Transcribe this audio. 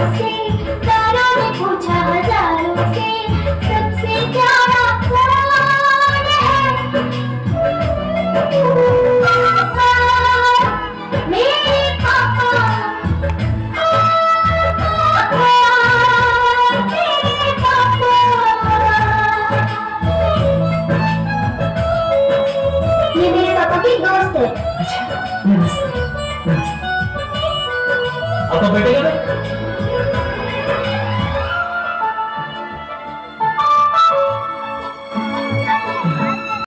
से तारों ने पूछा हजारों से सबसे प्यारा कौन है? पापा, मेरे पापा, पापा, मेरे पापा। ये मेरे पापा की दोस्त है। अच्छा, नमस्ते। नमस्ते। आपका बेटे का